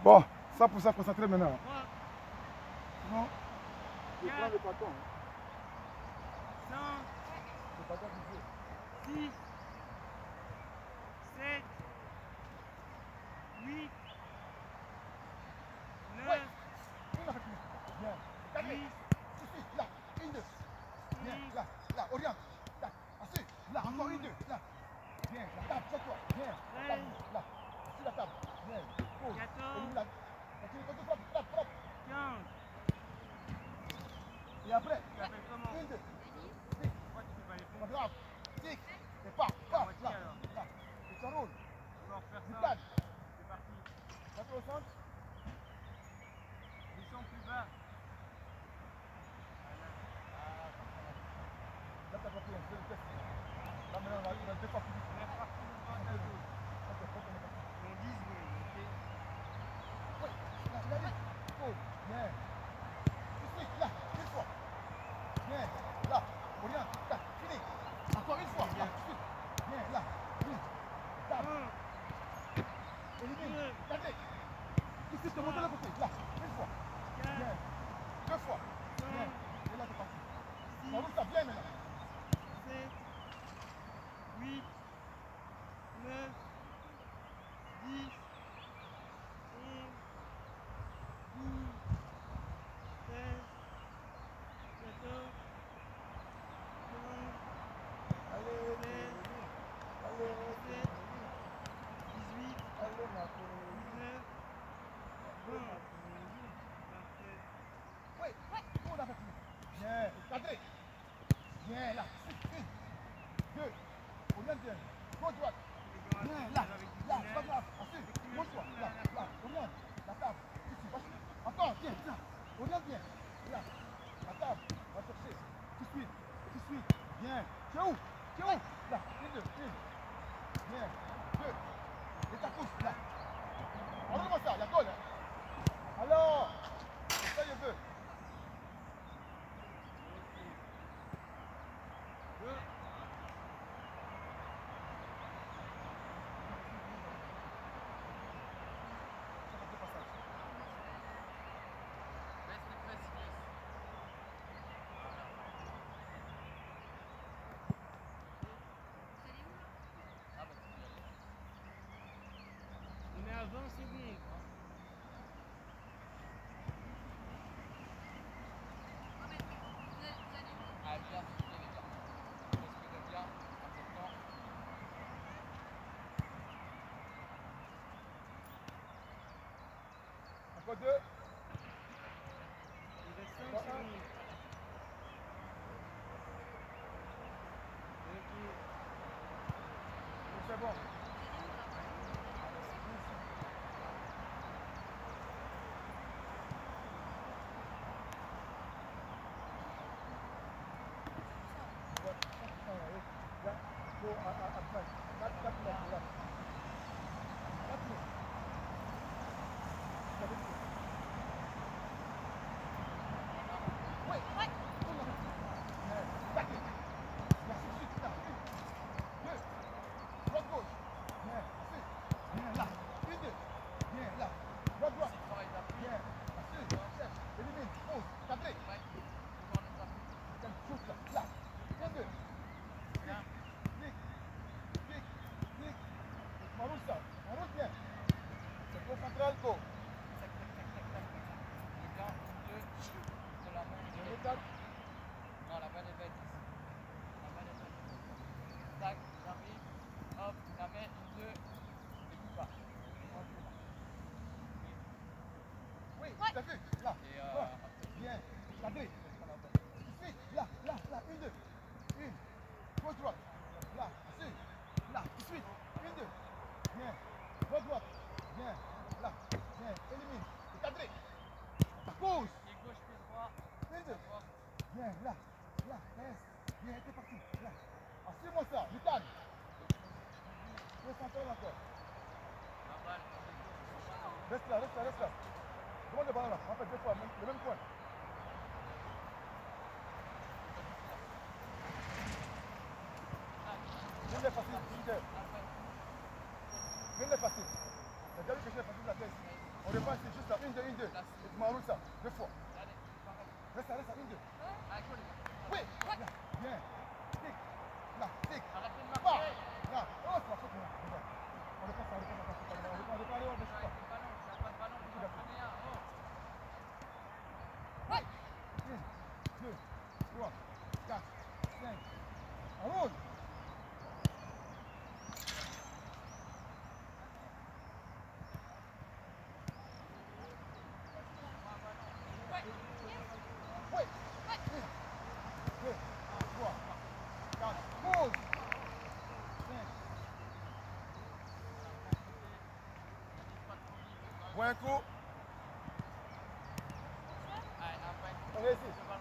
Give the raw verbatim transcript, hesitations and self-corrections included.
Bon, ça pour ça, concentrer maintenant. Non. Je prends le bâton. cinq, Le bâton du jeu. six, sept, huit, neuf, Bien. Cadré. dix, Suffit. Là. Une, deux. Bien. Là. Là. Oriente. Là. Assis. Là. Encore une, deux. Là. Bien. La table. Sur toi. Bien. La table. Là. Sur la table. Bien. Pause. quatorze, Là. Continue. Continue. Frappe. Frappe. Frappe. quinze. Et après. Tu l'appelles comment? Une, deux. Pourquoi tu fais pas les Pas pompes? grave. Tic. Et pas. Pas. moitié, Là. alors. Là. Et tu enroules. Tu vas en refaire Du ça. cadre. C'est parti. Maintenant au centre. Descends plus bas. Là, t'as compris, on fait le test. Là, maintenant, on a, on a deux fois plus vite. On est parti devant ta gauche. Ok, ok, on est parti. Dans dix secondes, ok? Oui, là, là, là. Oh, bien. Ici, là, une fois. Bien, là. Oriente, là, fini. Encore une fois, là, ici. Bien, là, fini. Table. un, Élimine. deux, Cadré. Ici, te monte de l'autre côté. Là, une fois. quatre, Bien. Deux fois. Bien. cinq, Et là, t'es parti. six, On roule ça bien maintenant. sept, huit, neuf, dix, onze, douze, treize, quatorze, quinze, Allez, seize, allez, dix-sept, dix-huit, allez, ma chérie. dix-neuf, Allez, vingt. ma chérie. Parfait. Oui, oui, on a fait fini. Bien, cadré. Bien, là. Une, deux. Oriente bien. Gauche, droite. Bien, là. Là, c'est pas grave. Assis. Gauche-toi. Là, là. Oriente. La table. Ici, vas-y. Encore, bien, là. Oriente bien. Là. La table. On va chercher. Tout de suite. Tout de suite. Bien. Tu es où? Tu es où? Là. Une, deux. Une. Bien. Deux. Et ta pousse, là. Regarde-moi ça, il y a goal, hein. Alors, c'est ça, je veux. Go. Baisse les fesses, baisse. On est à vingt secondes. Ah bien, c'est bien les gars. Respectez bien, important. Encore deux. Il reste cinq Encore un. secondes. Ok. C'est bon. Là, faut à, à, à place. Quatre, quatre mètres, là. Quatre mètres. Vous avez dit. Oui, oui. On a fait. Bien. Taquez. Là, tout de suite, là. Une, deux. Droite, gauche. Bien. Assis. Bien, là. Une, deux. Bien, là. Droite, droite. Bien. Assis. Chef. Élimine. Pause. Cadré. Quelle chose, là. Là. Un, deux. Clic. Clic. Clic. On roule ça. On roule bien. C'est trop central, go. Les gars, deux, de la main. Numéro quatre. Non, la balle est bête ici. La balle est bête. Tac, j'arrive. Hop, la main, une, deux. Et tout pas. Oui, tu as vu. Là. Et euh, Bon. Bien. Cadré. Ici. Là. Là. Là. Une, deux. Une. Gauche, droite. Là. Assis. Là. Tout de suite. Une, deux. Bien. Droite, droite. Bien. Là. Bien. Élimine. Et cadré. La pause. pied gauche, pied droit. Une, deux. Voir. Bien. Là. Là. Reste. Bien. T'es parti. Là. Assure-moi ça. Mutane. Trop central encore. La balle, on est gauche. Reste là. Reste là. Reste là. Demande le ballon là. En fait, deux fois. Le même point. Viens les facile. Viens les facile. T'as déjà vu que j'ai facile la tête. On On repasse, c'est juste là. Une, deux, une, deux. Et tu m'enroules ça. Deux fois. Allez, pareil. Reste là, reste là. Une, deux. Allez, go, les gars. Oui. Là. Bien. Tic. Là. Tic. Arrêtez de Pas. marquer. Là. Oh, c'est pas faute, moi. Regarde. On repasse, on repasse, on repasse. On repasse, on repasse, on repasse. On repasse, Avec le ballon, il n'y a pas de ballon, vous en prenez un. Oh. Une, deux, trois, quatre, cinq. On roule. Oui. Un, deux, trois, quatre. Pause. Cinq. Bon, un coup. Allez, après. On est ici.